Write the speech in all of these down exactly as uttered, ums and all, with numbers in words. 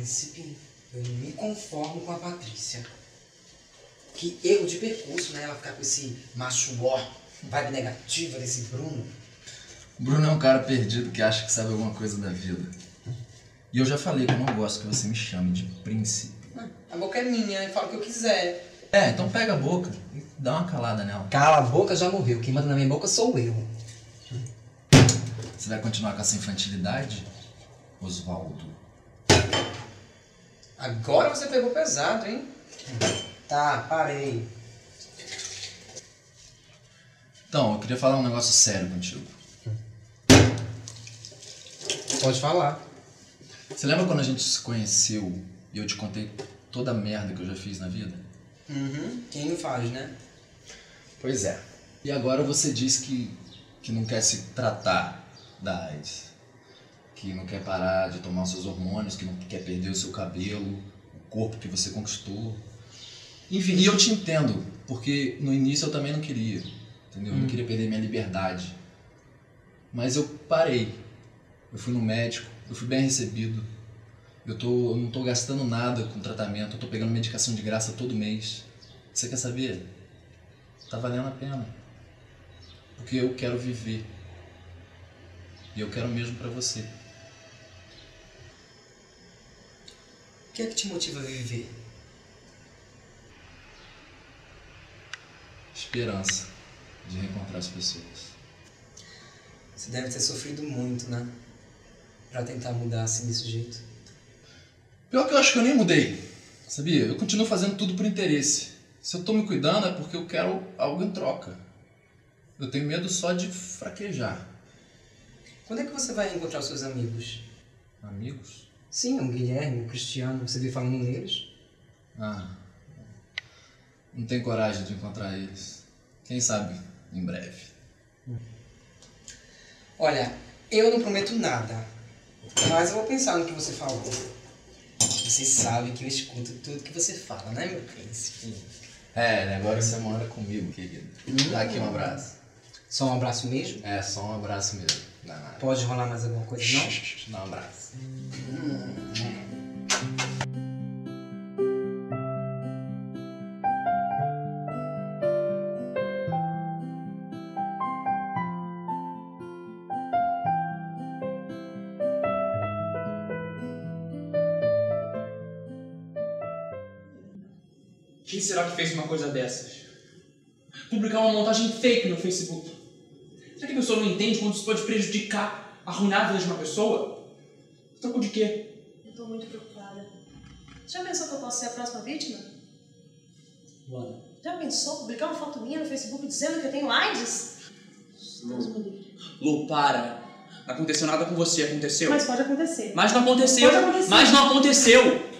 príncipe, eu não me conformo com a Patrícia. Que erro de percurso, né? Ela ficar com esse macho ó, vibe negativa desse Bruno. O Bruno é um cara perdido que acha que sabe alguma coisa da vida. E eu já falei que eu não gosto que você me chame de príncipe. A boca é minha, eu falo o que eu quiser. É, então pega a boca e dá uma calada nela. Cala a boca, já morreu. Quem manda na minha boca sou eu. Você vai continuar com essa infantilidade, Osvaldo? Agora você pegou pesado, hein? Tá, parei. Então, eu queria falar um negócio sério contigo. Pode falar. Você lembra quando a gente se conheceu e eu te contei toda a merda que eu já fiz na vida? Uhum, quem não faz, né? Pois é. E agora você diz que, que não quer se tratar da AIDS. Que não quer parar de tomar os seus hormônios, que não quer perder o seu cabelo, o corpo que você conquistou. Enfim, e eu te entendo, porque no início eu também não queria, entendeu? Eu não queria perder minha liberdade. Mas eu parei. Eu fui no médico, eu fui bem recebido. Eu, tô, eu não tô gastando nada com tratamento, eu tô pegando medicação de graça todo mês. Você quer saber? Tá valendo a pena. Porque eu quero viver. E eu quero mesmo pra você. O que é que te motiva a viver? Esperança de reencontrar as pessoas. Você deve ter sofrido muito, né? Pra tentar mudar assim desse jeito. Pior que eu acho que eu nem mudei, sabia? Eu continuo fazendo tudo por interesse. Se eu tô me cuidando é porque eu quero algo em troca. Eu tenho medo só de fraquejar. Quando é que você vai encontrar os seus amigos? Amigos? Sim, o Guilherme, o Cristiano, você viu falando neles? Ah, não tenho coragem de encontrar eles. Quem sabe, em breve. Olha, eu não prometo nada, mas eu vou pensar no que você falou. Você sabe que eu escuto tudo que você fala, né, meu príncipe? É, agora você mora comigo, querido. Hum. Dá aqui um abraço. Só um abraço mesmo? É, só um abraço mesmo. Não, não. Pode rolar mais alguma coisa, não? Dá um abraço. Quem será que fez uma coisa dessas? Publicar uma montagem fake no Facebook. Será que a pessoa não entende quanto isso pode prejudicar, arruinar a vida de uma pessoa? Trocou de quê? Eu tô muito preocupada. Já pensou que eu posso ser a próxima vítima? Luana. Já pensou publicar uma foto minha no Facebook dizendo que eu tenho AIDS? Deus me livre. Lu, para. Não aconteceu nada com você, aconteceu? Mas pode acontecer. Mas não aconteceu. Pode acontecer. Mas não aconteceu.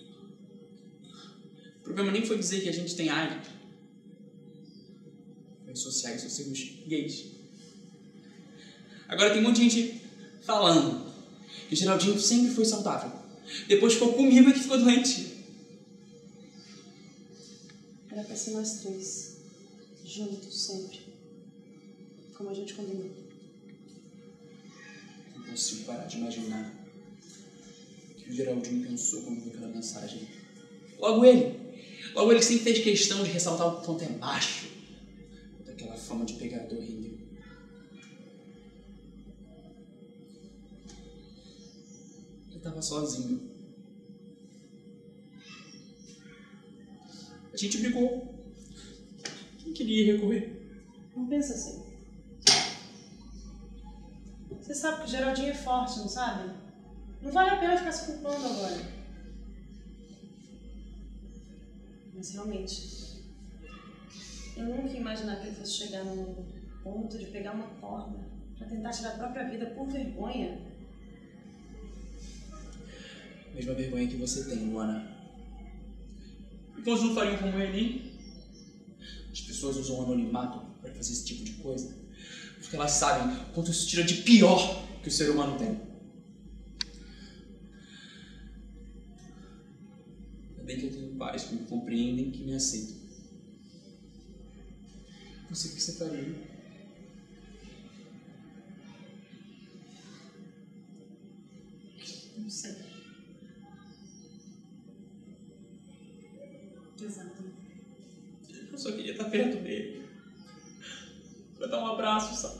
O problema nem foi dizer que a gente tem AIDS. Redes sociais, só sermos gays. Agora tem um monte de gente falando que o Geraldinho sempre foi saudável. Depois ficou comigo e que ficou doente. Era pra ser nós três. Juntos, sempre. Como a gente combinou. Não consigo parar de imaginar o que o Geraldinho pensou quando viu aquela mensagem. Logo ele. Logo ele sempre fez questão de ressaltar o quanto é baixo daquela fama de pegador rendeu. Ele tava sozinho. A gente brigou. Quem queria recorrer? Não pensa assim. Você sabe que o Geraldinho é forte, não sabe? Não vale a pena ficar se culpando agora. Mas realmente, eu nunca ia imaginar que ele fosse chegar num ponto de pegar uma corda pra tentar tirar a própria vida por vergonha. Mesma vergonha que você tem, Luana. E quantos não fariam como ele, hein? As pessoas usam o anonimato para fazer esse tipo de coisa porque elas sabem quanto isso tira de pior que o ser humano tem. Ainda bem que eu tenho pais que me compreendem e que me aceitam. Você, o que você faria? Não sei. Exato. Eu só queria estar perto dele. Pra dar um abraço, sabe?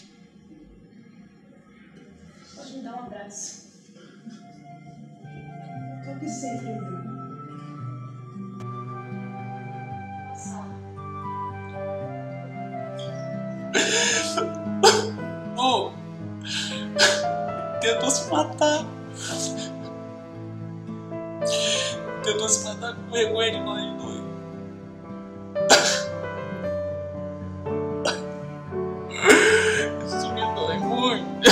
Pode me dar um abraço. Toque sempre em mim. Oh, tentou se matar. Tentou se matar com vergonha de nós dois. Isso me dói muito.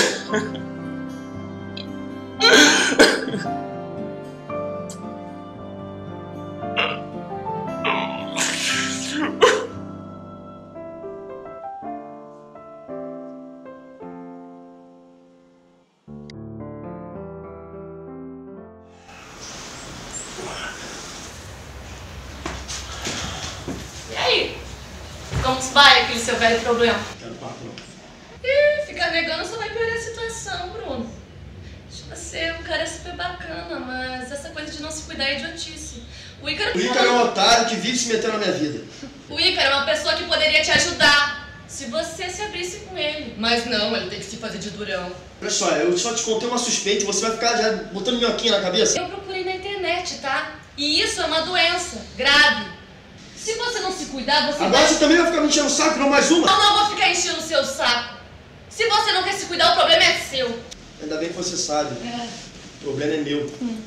E aí? Como vai aquele seu velho problema? Quero papo não. Ih, ficar negando só vai piorar a situação, Bruno. Você é um cara super bacana, mas essa coisa de não se cuidar é idiotice. O Ícaro... O Ícaro é um otário que vive se metendo na minha vida. O Ícaro é uma pessoa que poderia te ajudar se você se abrisse com ele. Mas não, ele tem que se fazer de durão. Olha só, eu só te contei uma suspeita e você vai ficar já botando minhoquinha na cabeça? Eu procurei na internet, tá? E isso é uma doença grave. Se você não se cuidar, você Agora vai... você também vai ficar me enchendo o saco, não mais uma? Eu não vou ficar enchendo o seu saco. Se você não quer se cuidar, o problema é seu. Ainda bem que você sabe. É. O problema é meu. Hum.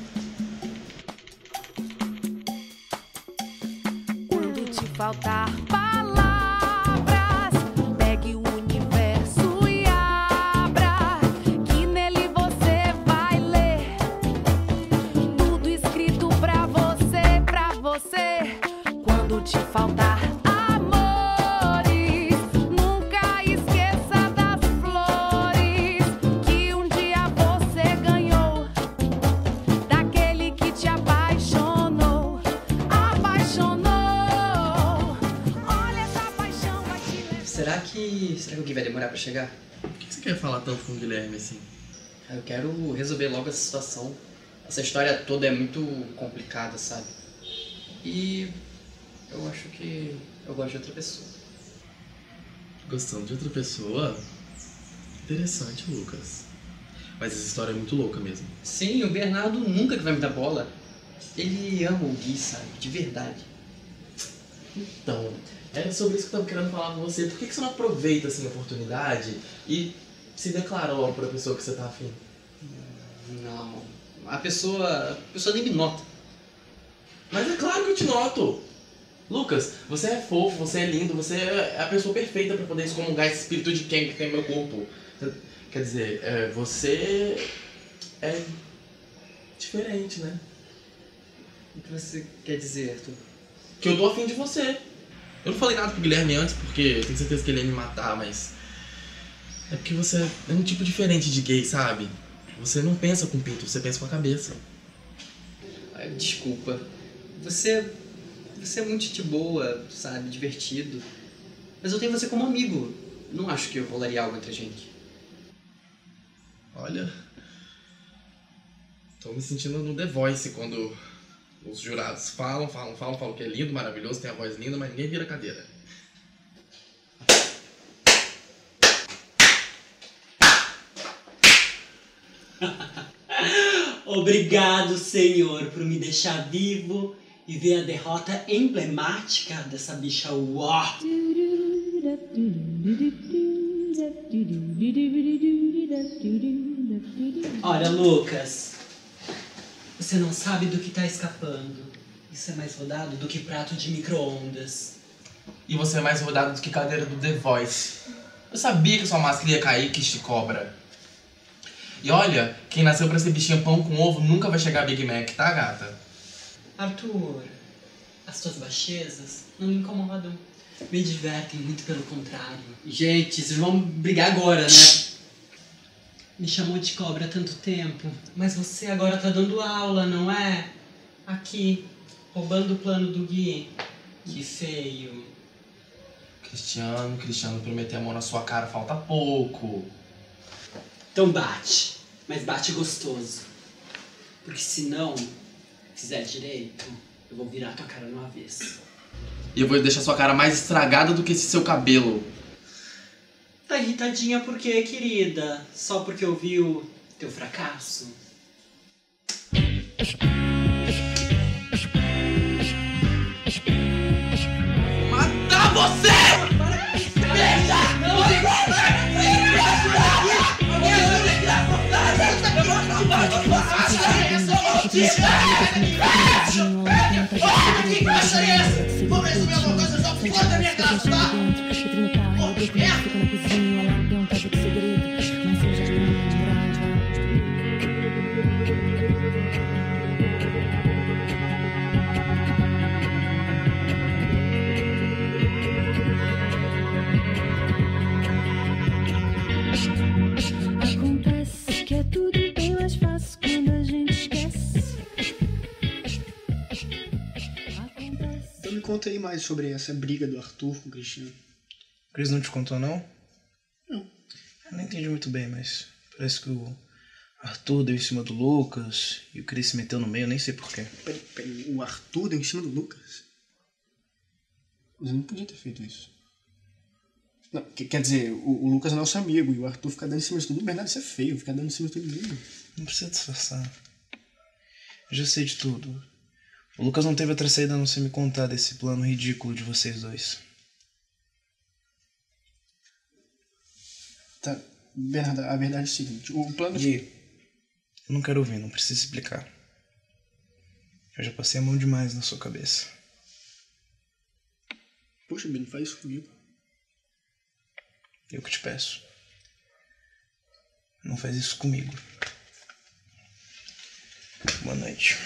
Quando te faltar palavras, pegue o universo e abra, que nele você vai ler tudo escrito pra você, pra você. Quando te faltar amores, nunca esqueça das flores que um dia você ganhou, daquele que te apaixonou, apaixonou. Olha, essa paixão vai te levar. Será que. Será que o Gui vai demorar pra chegar? Por que você quer falar tanto com o Guilherme assim? Eu quero resolver logo essa situação. Essa história toda é muito complicada, sabe? E eu acho que eu gosto de outra pessoa. Gostando de outra pessoa? Interessante, Lucas. Mas essa história é muito louca mesmo. Sim, o Bernardo nunca que vai me dar bola. Ele ama o Gui, sabe? De verdade. Então, é sobre isso que eu tava querendo falar com você. Por que que você não aproveita assim a oportunidade e se declara logo pra pessoa que você tá afim? Não. A pessoa. A pessoa nem me nota. Mas é claro que eu te noto! Lucas, você é fofo, você é lindo, você é a pessoa perfeita pra poder excomungar esse espírito de quem que tem no meu corpo. Quer dizer, é, você é diferente, né? O que você quer dizer, Arthur? Que eu tô afim de você. Eu não falei nada pro Guilherme antes porque eu tenho certeza que ele ia me matar, mas... É porque você é um tipo diferente de gay, sabe? Você não pensa com o pinto, você pensa com a cabeça. Ai, desculpa. Você. Você é muito gente boa, sabe? Divertido. Mas eu tenho você como amigo. Não acho que rolaria algo entre a gente. Olha... Tô me sentindo no The Voice quando os jurados falam, falam, falam, falam que é lindo, maravilhoso, tem a voz linda, mas ninguém vira a cadeira. Obrigado, Senhor, por me deixar vivo e ver a derrota emblemática dessa bicha uó. Olha, Lucas, você não sabe do que tá escapando. Isso é mais rodado do que prato de micro-ondas. E você é mais rodado do que cadeira do The Voice. Eu sabia que sua máscara ia cair, quis de cobra. E olha, quem nasceu pra ser bichinha pão com ovo nunca vai chegar a Big Mac, tá, gata? Arthur, as tuas baixezas não me incomodam. Me divertem, muito pelo contrário. Gente, vocês vão brigar agora, né? Me chamou de cobra há tanto tempo, mas você agora tá dando aula, não é? Aqui, roubando o plano do Gui. Que feio. Cristiano, Cristiano, prometer amor na sua cara, falta pouco. Então bate, mas bate gostoso. Porque se não fizer direito, eu vou virar tua cara no avesso. E eu vou deixar sua cara mais estragada do que esse seu cabelo. Tá irritadinha por quê, querida? Só porque eu vi o teu fracasso? Matar você! Que graça é essa? Vou resolver alguma coisa, só fora da minha casa, tá? Acontece que é tudo bem mais fácil quando a gente esquece. Então me conta aí mais sobre essa briga do Arthur com o Cristiano. O Cris não te contou, não? Não. Eu não entendi muito bem, mas parece que o Arthur deu em cima do Lucas e o Cris se meteu no meio, eu nem sei porquê. Peraí, peraí, o Arthur deu em cima do Lucas? Você não podia ter feito isso. Não, que- quer dizer, o, o Lucas é nosso amigo e o Arthur ficar dando em cima de todo mundo. Bernardo, isso é feio, ficar dando em cima de todo mundo. Não precisa disfarçar. Eu já sei de tudo. O Lucas não teve outra saída a não ser me contar desse plano ridículo de vocês dois. Tá, Bernardo, a verdade é o seguinte, o plano... Gui, eu não quero ouvir, não precisa explicar. Eu já passei a mão demais na sua cabeça. Poxa, Ben, não faz isso comigo. Eu que te peço. Não faz isso comigo. Boa noite.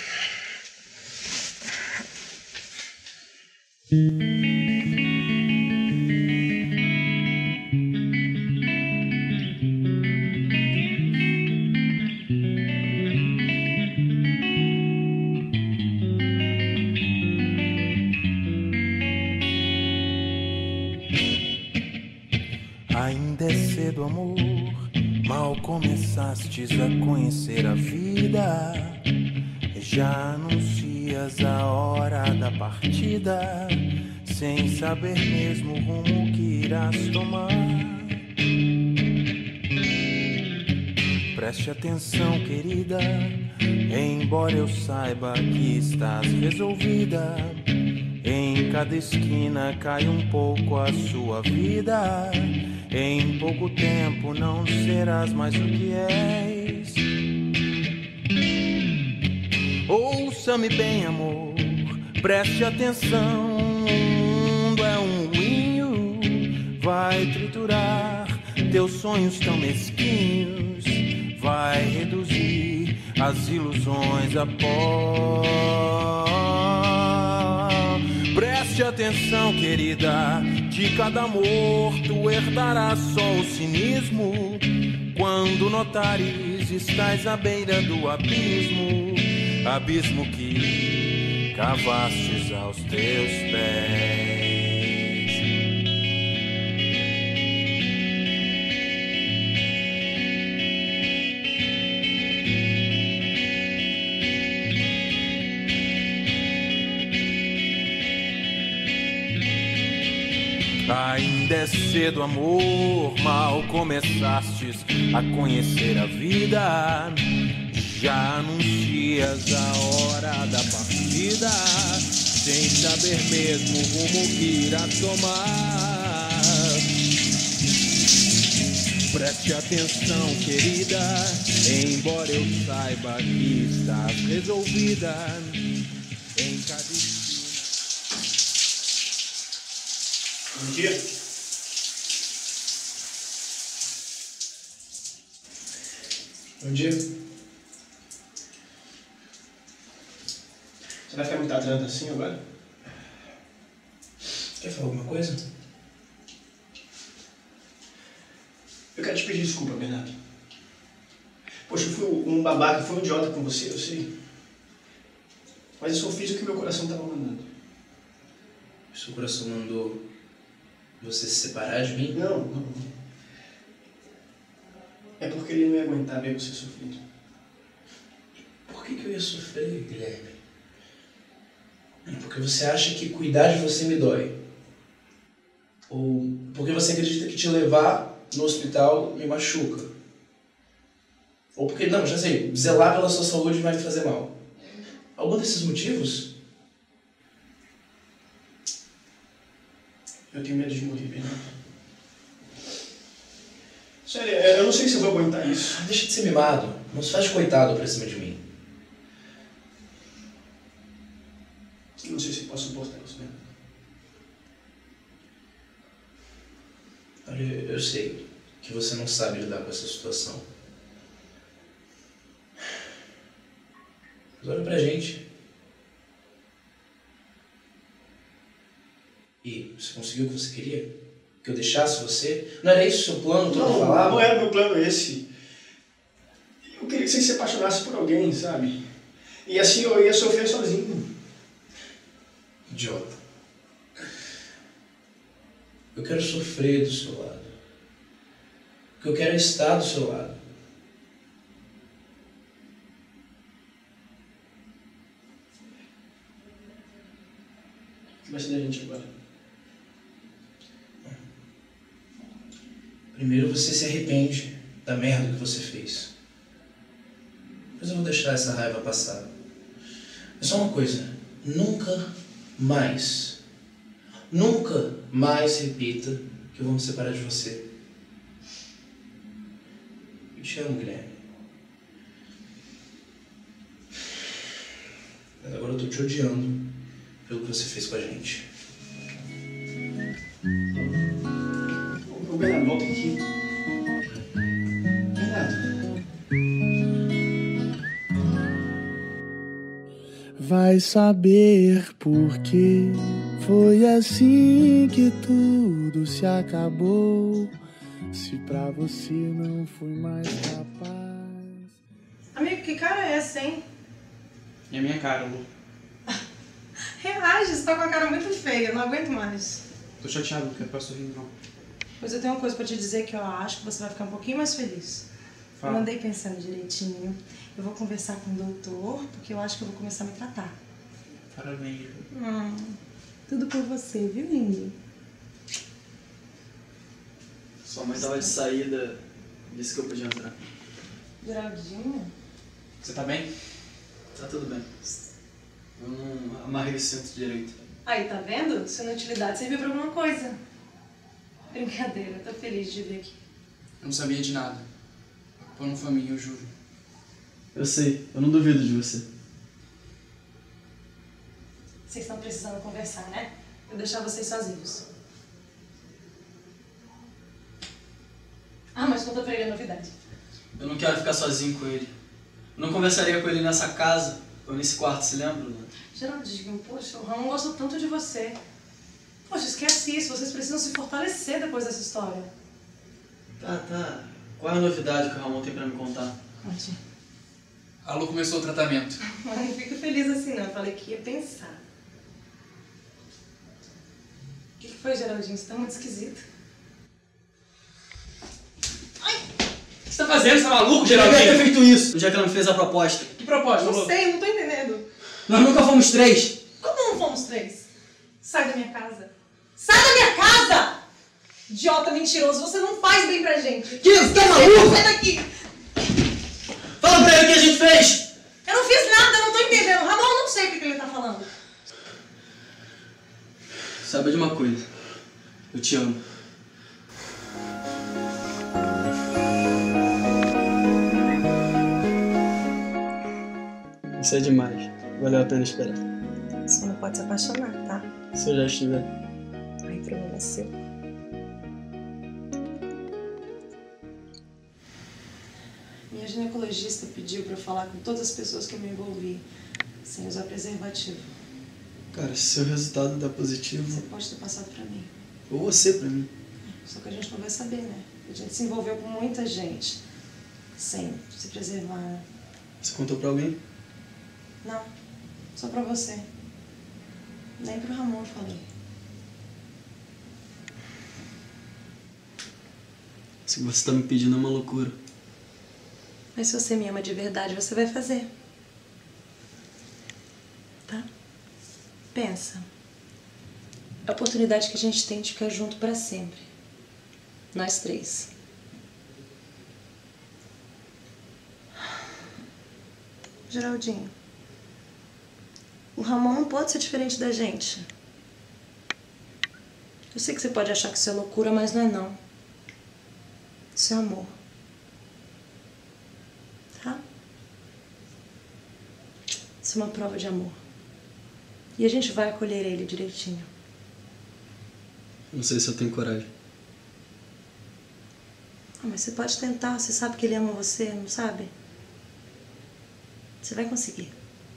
Ainda é cedo, amor, mal começastes a conhecer a vida. Já anuncias a hora da partida, sem saber mesmo o rumo que irás tomar. Preste atenção, querida, embora eu saiba que estás resolvida. Em cada esquina cai um pouco a sua vida. Em pouco tempo não serás mais o que és. Ouça-me bem, amor, preste atenção. O mundo é um moinho, vai triturar teus sonhos tão mesquinhos, vai reduzir as ilusões a pó. Preste atenção, querida, de cada amor tu herdarás só o cinismo. Quando notares, estás à beira do abismo, abismo que cavastes aos teus pés. Ainda é cedo, amor, mal começastes a conhecer a vida. Já anuncias a hora da partida, sem saber mesmo o rumo que irá tomar. Preste atenção, querida, embora eu saiba que estás resolvida. Em cada Bom dia. Bom dia. Você vai ficar muito atento assim agora? Quer falar alguma coisa? Eu quero te pedir desculpa, Bernardo. Poxa, eu fui um babaca, fui um idiota com você, eu sei. Mas eu só fiz o que meu coração estava mandando. Seu coração mandou você se separar de mim? Não, não, não. É porque ele não ia aguentar ver você sofrendo. Por que, que eu ia sofrer, Guilherme? Porque você acha que cuidar de você me dói. Ou porque você acredita que te levar no hospital me machuca. Ou porque, não, já sei, zelar pela sua saúde vai me fazer mal. Algum desses motivos? Eu tenho medo de morrer, Bernardo. Sério, eu não sei se eu vou aguentar isso. Deixa de ser mimado. Não se faz de coitado pra cima de mim. Eu não sei se posso suportar isso, né? Olha, eu sei que você não sabe lidar com essa situação. Mas olha pra gente. E você conseguiu o que você queria? Que eu deixasse você? Não era esse o seu plano, todo Não, falava? não era meu plano esse. Eu queria que você se apaixonasse por alguém, sabe? E assim eu ia sofrer sozinho. Idiota. Eu quero sofrer do seu lado. Porque eu quero estar do seu lado. O que vai ser da gente agora? Primeiro você se arrepende da merda que você fez. Depois eu vou deixar essa raiva passar. É só uma coisa. Nunca mais, nunca mais repita que eu vou me separar de você. Eu te amo, Guilherme. Mas agora eu tô te odiando pelo que você fez com a gente. Ô, Bernardo, volta aqui. Bernardo. Vai saber por que foi assim que tudo se acabou. Se pra você não fui mais capaz. Amigo, que cara é essa, hein? É a minha cara, Lu. Reage, você tá com a cara muito feia, eu não aguento mais. Tô chateado, não quero ficar sorrindo, não. Pois eu tenho uma coisa pra te dizer que eu acho que você vai ficar um pouquinho mais feliz. Fala. Eu andei pensando direitinho. Eu vou conversar com o doutor, porque eu acho que eu vou começar a me tratar. Parabéns. Hum, tudo por você, viu, lindo? Sua mãe tava de saída, disse que eu podia entrar. Geraldinho? Você tá bem? Tá tudo bem. Eu não amarrei o cinto direito. Aí, tá vendo? Sua inutilidade serviu pra alguma coisa. Brincadeira, tô feliz de ver aqui. Eu não sabia de nada. A culpa não foi minha, eu juro. Eu sei, eu não duvido de você. Vocês estão precisando conversar, né? Eu vou deixar vocês sozinhos. Ah, mas conta pra ele a novidade. Eu não quero ficar sozinho com ele. Eu não conversaria com ele nessa casa, ou nesse quarto, se lembra, Luna? Geraldinho, poxa, o Ramon gosta tanto de você. Poxa, esquece isso, vocês precisam se fortalecer depois dessa história. Tá, tá. Qual é a novidade que o Ramon tem pra me contar? Conte. A Lu começou o tratamento. Mas não fico feliz assim não, eu falei que ia pensar. O que que foi, Geraldinho? Você tá muito esquisito. O que você tá fazendo? Você tá maluco, Eu Geraldinho? devia ter feito isso, no dia que ela me fez a proposta. Que proposta, Não Lu? sei, eu não tô entendendo. Nós nunca fomos três. Como não fomos três? Sai da minha casa. Sai da minha casa! Idiota mentiroso, você não faz bem pra gente. Que? Você tá maluco? Sai daqui! Fala pra ele o que a gente fez! Eu não fiz nada, eu não tô entendendo. Ramon, eu não sei o que que ele tá falando. Saiba de uma coisa. Eu te amo. Isso é demais. Valeu a pena esperar. Você não pode se apaixonar, tá? Se eu já estiver. Aí o problema é seu. Minha ginecologista pediu pra eu falar com todas as pessoas que eu me envolvi, sem usar preservativo. Cara, se seu resultado dá positivo... Você pode ter passado pra mim. Ou você pra mim. Só que a gente não vai saber, né? A gente se envolveu com muita gente, sem se preservar, né? Você contou pra alguém? Não, só pra você. Nem pro Ramon eu falei. Se você tá me pedindo é uma loucura. Mas se você me ama de verdade, você vai fazer. Tá? Pensa. A oportunidade que a gente tem de ficar junto pra sempre. Nós três. Geraldinho, o Ramon não pode ser diferente da gente. Eu sei que você pode achar que isso é loucura, mas não é não. Isso é amor. Tá? Isso é uma prova de amor. E a gente vai acolher ele direitinho. Não sei se eu tenho coragem. Ah, mas você pode tentar. Você sabe que ele ama você, não sabe? Você vai conseguir.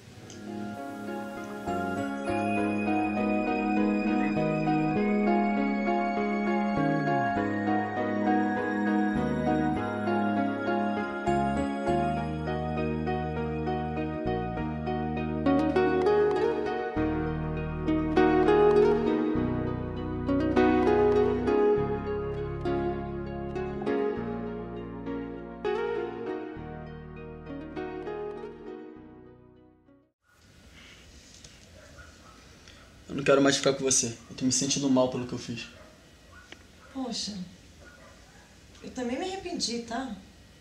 Eu não quero mais ficar com você. Eu tô me sentindo mal pelo que eu fiz. Poxa, eu também me arrependi, tá?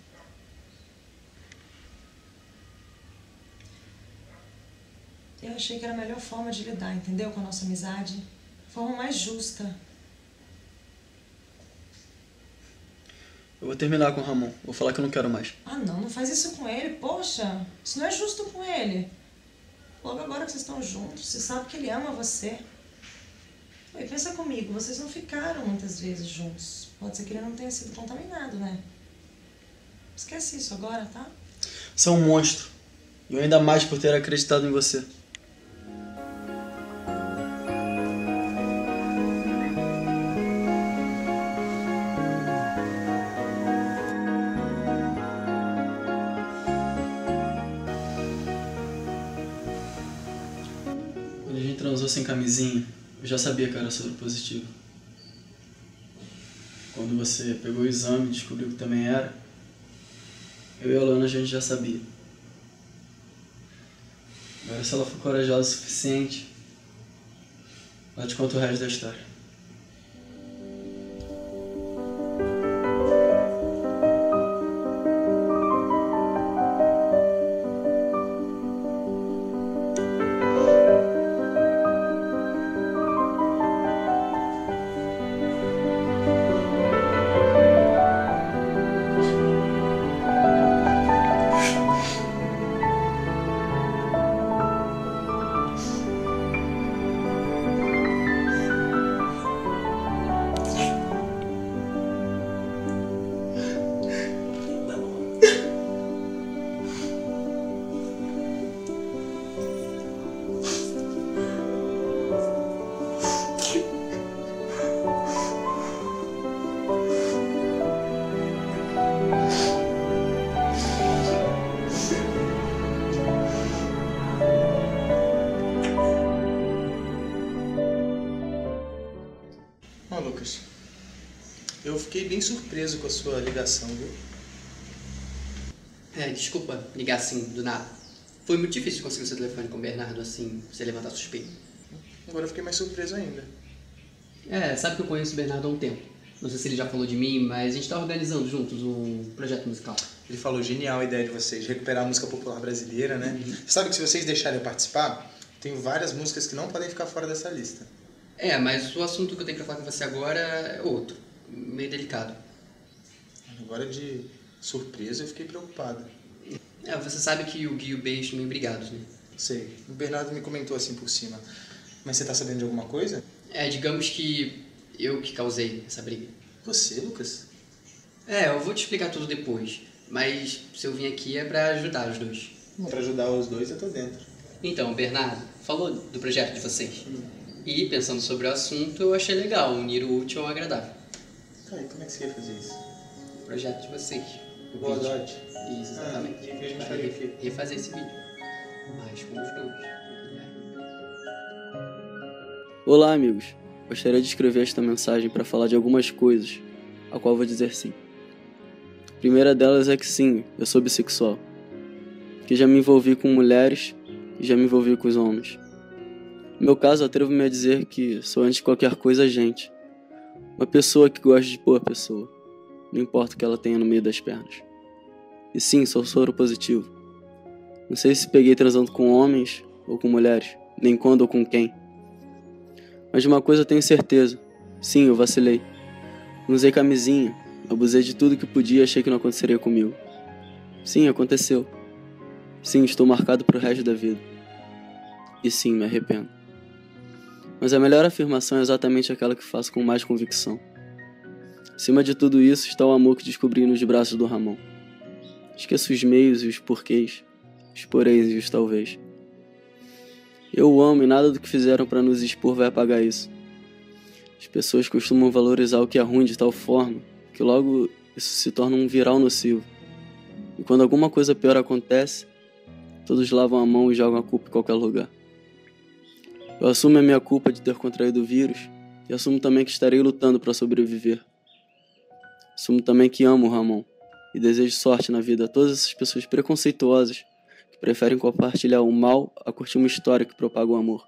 Eu achei que era a melhor forma de lidar, entendeu? Com a nossa amizade. A forma mais justa. Eu vou terminar com o Ramon. Vou falar que eu não quero mais. Ah, não, não faz isso com ele, poxa. Isso não é justo com ele. Logo agora que vocês estão juntos, você sabe que ele ama você. E pensa comigo, vocês não ficaram muitas vezes juntos. Pode ser que ele não tenha sido contaminado, né? Esquece isso agora, tá? Você é um monstro. E eu ainda mais por ter acreditado em você. Quando a gente transou sem camisinha, eu já sabia que eu era soro positivo. Quando você pegou o exame e descobriu que também era, eu e a Lana a gente já sabia. Agora, se ela for corajosa o suficiente, ela te conta o resto da história. Ó, Lucas, eu fiquei bem surpreso com a sua ligação, viu? É, desculpa ligar assim, do nada. Foi muito difícil conseguir o seu telefone com o Bernardo assim, você levantar suspeita. Agora eu fiquei mais surpreso ainda. É, sabe que eu conheço o Bernardo há um tempo. Não sei se ele já falou de mim, mas a gente tá organizando juntos um projeto musical. Ele falou, genial a ideia de vocês, recuperar a música popular brasileira, né? Uhum. Sabe que se vocês deixarem eu participar, tem várias músicas que não podem ficar fora dessa lista. É, mas o assunto que eu tenho pra falar com você agora é outro, meio delicado. Agora de surpresa eu fiquei preocupado. É, você sabe que o Gui e o B estão meio brigados, né? Sei, o Bernardo me comentou assim por cima. Mas você tá sabendo de alguma coisa? É, digamos que eu que causei essa briga. Você, Lucas? É, eu vou te explicar tudo depois, mas se eu vim aqui é pra ajudar os dois. Pra ajudar os dois eu tô dentro. Então, o Bernardo falou do projeto de vocês. Hum. E, pensando sobre o assunto, eu achei legal unir o útil ao agradável. Tá, e como é que você ia fazer isso? O projeto de vocês. O Boa Noite. Isso, exatamente. Ah, e a gente Para faria o quê? refazer esse vídeo. Mas com os dois. Olá, amigos. Gostaria de escrever esta mensagem para falar de algumas coisas, a qual vou dizer sim. A primeira delas é que sim, eu sou bissexual. Que já me envolvi com mulheres e já me envolvi com os homens. No meu caso, atrevo-me a dizer que sou antes de qualquer coisa gente. Uma pessoa que gosta de boa pessoa. Não importa o que ela tenha no meio das pernas. E sim, sou soro positivo. Não sei se peguei transando com homens ou com mulheres, nem quando ou com quem. Mas de uma coisa eu tenho certeza. Sim, eu vacilei. Não usei camisinha, abusei de tudo que podia e achei que não aconteceria comigo. Sim, aconteceu. Sim, estou marcado pro resto da vida. E sim, me arrependo. Mas a melhor afirmação é exatamente aquela que faço com mais convicção. Acima de tudo isso está o amor que descobri nos braços do Ramon. Esqueço os meios e os porquês, os poréns e os talvez. Eu o amo e nada do que fizeram para nos expor vai apagar isso. As pessoas costumam valorizar o que é ruim de tal forma que logo isso se torna um viral nocivo. E quando alguma coisa pior acontece, todos lavam a mão e jogam a culpa em qualquer lugar. Eu assumo a minha culpa de ter contraído o vírus e assumo também que estarei lutando para sobreviver. Assumo também que amo o Ramon e desejo sorte na vida a todas essas pessoas preconceituosas que preferem compartilhar o mal a curtir uma história que propaga o amor.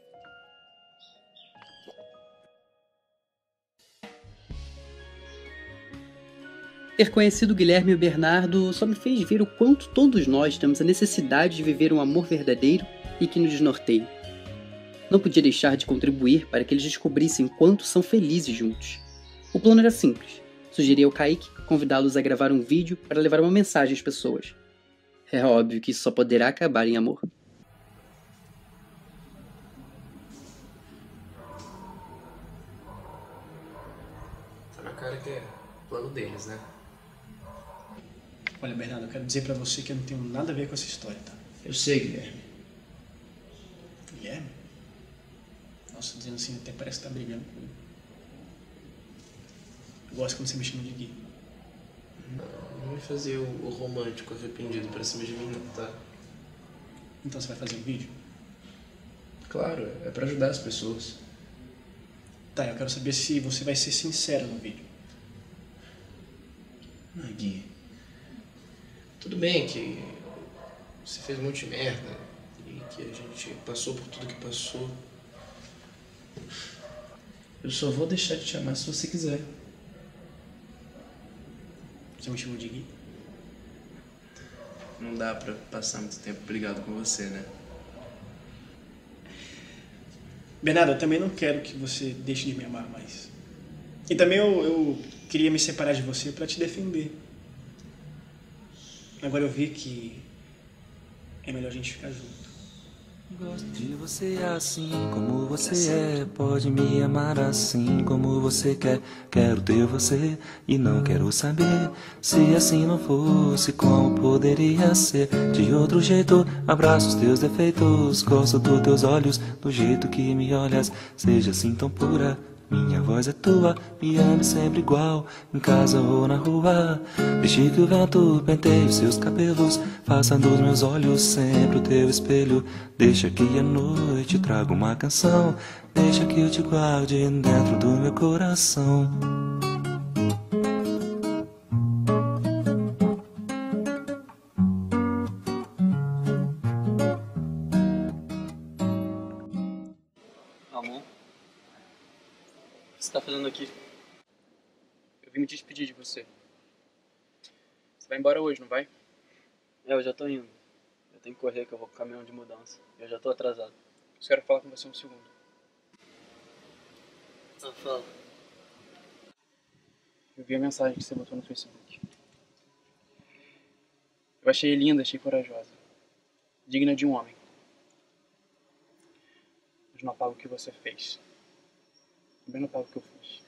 Ter conhecido Guilherme e o Bernardo só me fez ver o quanto todos nós temos a necessidade de viver um amor verdadeiro e que nos desnorteie. Não podia deixar de contribuir para que eles descobrissem quanto são felizes juntos. O plano era simples. Sugeri ao Kaique convidá-los a gravar um vídeo para levar uma mensagem às pessoas. É óbvio que isso só poderá acabar em amor. Tá na cara que é plano deles, né? Olha, Bernardo, eu quero dizer pra você que eu não tenho nada a ver com essa história, tá? Eu sei, Guilherme. Guilherme? Nossa, dizendo assim, até parece que tá brigando comigo. Eu gosto quando você me chama de Gui. Não, não me fazer o, o romântico arrependido pra cima de mim, não, tá? Então você vai fazer um vídeo? Claro, é pra ajudar as pessoas. Tá, eu quero saber se você vai ser sincero no vídeo. Ah, Gui. Tudo bem que você fez um monte de merda e que a gente passou por tudo que passou. Eu só vou deixar de te amar se você quiser. Você me chamou de Gui? Não dá pra passar muito tempo brigado com você, né? Bernardo, eu também não quero que você deixe de me amar mais. E também eu, eu queria me separar de você pra te defender. Agora eu vi que é melhor a gente ficar junto. Gosto de você assim como você é. Pode me amar assim como você quer. Quero ter você e não quero saber se assim não fosse como poderia ser. De outro jeito, abraço os teus defeitos. Gosto dos teus olhos, do jeito que me olhas. Seja assim tão pura, minha voz é tua. Me ame sempre igual, em casa ou na rua. Deixe que o vento penteie os seus cabelos. Faça dos meus olhos sempre o teu espelho. Deixa que à noite traga uma canção. Deixa que eu te guarde dentro do meu coração. Ramon? O que você tá fazendo aqui? Eu vim me despedir de você. Você vai embora hoje, não vai? É, eu já tô indo. Eu tenho que correr que eu vou com o caminhão de mudança. Eu já tô atrasado. Eu quero falar com você um segundo. Ah, fala. Eu vi a mensagem que você botou no Facebook. Eu achei linda, achei corajosa. Digna de um homem. Mas não apago o que você fez. Também não apago o que eu fiz.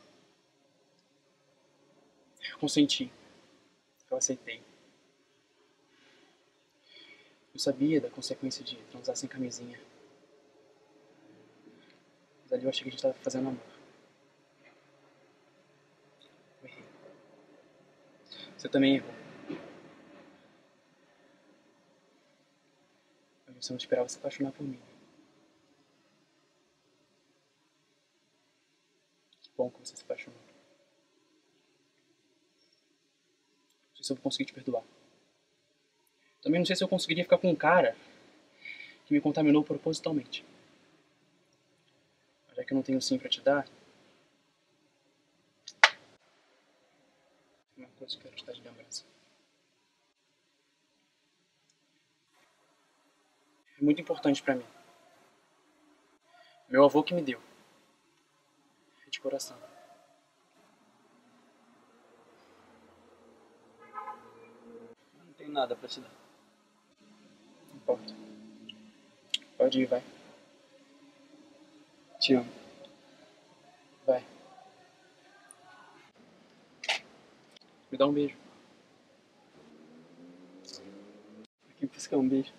Eu consenti. Eu aceitei. Eu sabia da consequência de transar sem camisinha. Mas ali eu achei que a gente tava fazendo amor. Eu errei. Você também errou. Mas você não esperava se apaixonar por mim. Que bom que você se apaixonou. Não sei se eu vou conseguir te perdoar. Também não sei se eu conseguiria ficar com um cara que me contaminou propositalmente. Já que eu não tenho sim pra te dar, uma coisa que eu quero te dar de lembrança. É muito importante pra mim. Meu avô que me deu. É de coração. Não tenho nada pra te dar. Não importa. Pode ir, vai. Te amo. Vai. Me dá um beijo. Aqui você quer um beijo?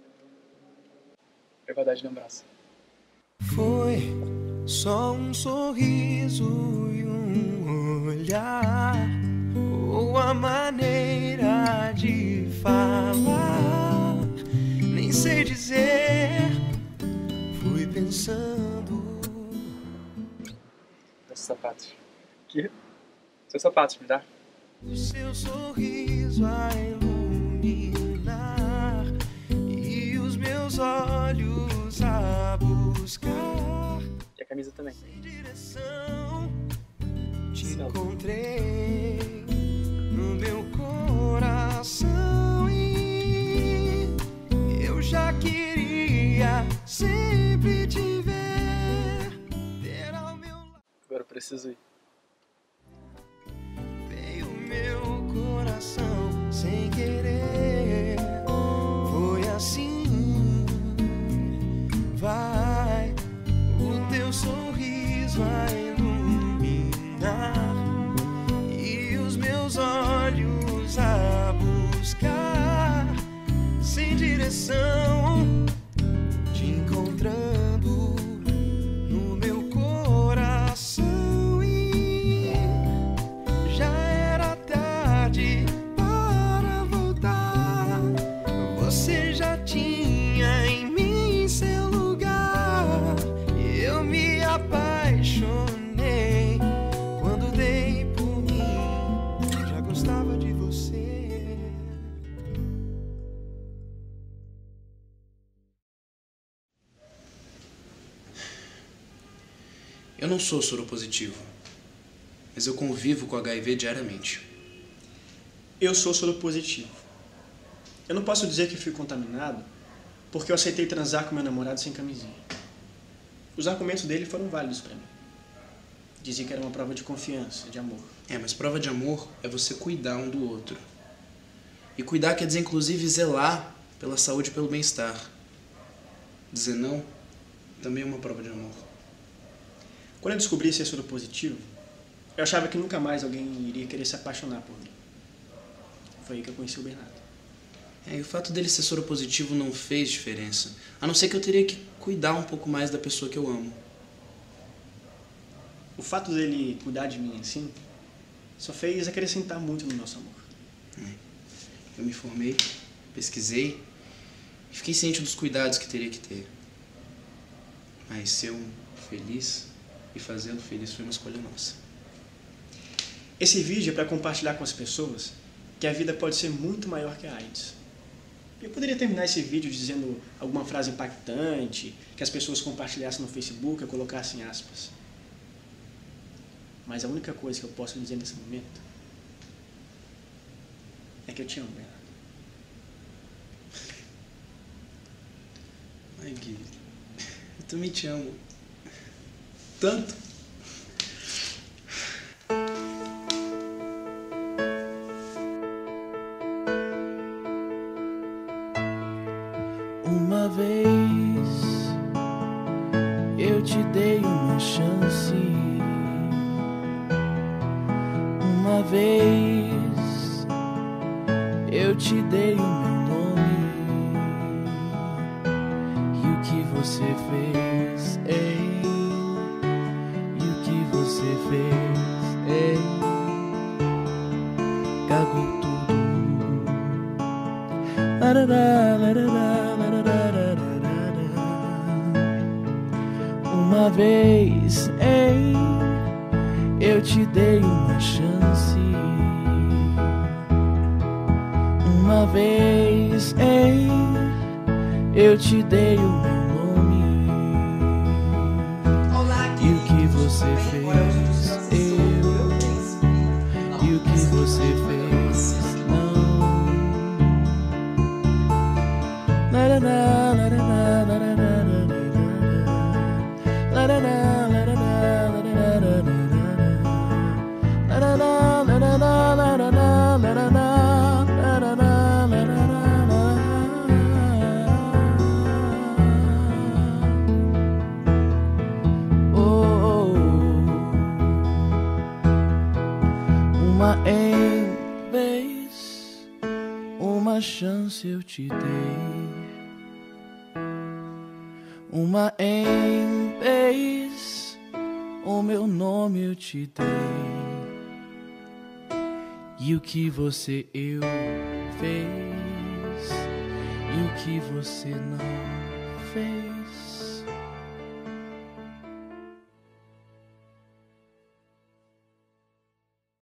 Pra guardar de lembrança. Foi só um sorriso e um olhar, ou a maneira de falar, nem sei dizer, fui pensando. Meus sapatos. Aqui. Seus sapatos, me dá? O seu sorriso a iluminar e os meus olhos a buscar. E a camisa também. Sem direção, te encontrei no meu coração e eu já queria sempre te ver, ter ao meu lado. Agora eu preciso ir. Veio meu coração sem querer, foi assim. Vai, o teu sorriso a iluminar e os meus olhos a buscar, sem direção, te encontrando no meu coração e já era tarde para voltar. Você já tinha em mim seu lugar. Eu me apaixonei quando dei por mim. Já gostava de você. Eu não sou soropositivo, mas eu convivo com H I V diariamente. Eu sou soropositivo. Eu não posso dizer que fui contaminado porque eu aceitei transar com meu namorado sem camisinha. Os argumentos dele foram válidos pra mim. Dizia que era uma prova de confiança, de amor. É, mas prova de amor é você cuidar um do outro. E cuidar quer dizer, inclusive, zelar pela saúde e pelo bem-estar. Dizer não também é uma prova de amor. Quando eu descobri ser soropositivo, eu achava que nunca mais alguém iria querer se apaixonar por mim. Foi aí que eu conheci o Bernardo. É, e o fato dele ser soropositivo não fez diferença. A não ser que eu teria que cuidar um pouco mais da pessoa que eu amo. O fato dele cuidar de mim assim, só fez acrescentar muito no nosso amor. É. Eu me formei, pesquisei e fiquei ciente dos cuidados que teria que ter. Mas ser um feliz e fazê-lo feliz foi uma escolha nossa. Esse vídeo é para compartilhar com as pessoas que a vida pode ser muito maior que a AIDS. Eu poderia terminar esse vídeo dizendo alguma frase impactante, que as pessoas compartilhassem no Facebook ou colocassem aspas. Mas a única coisa que eu posso dizer nesse momento é que eu te amo, Bernardo. Ai, Gui, eu também te amo. Tanto. Uma vez eu te dei uma chance. Uma vez eu te dei o meu nome. E o que você fez, ei? E o que você fez, ei? Cagou tudo. Larará, larará, larará, larará. Uma vez, ei, eu te dei uma chance. Uma vez, ei, eu te dei o meu nome. Olá, você fez, eu. E o que você fez, não. La la la la la la la la la la uma em vez, uma chance eu te dei. Uma em vez, o meu nome eu te dei. E o que você eu fez, e o que você não fez.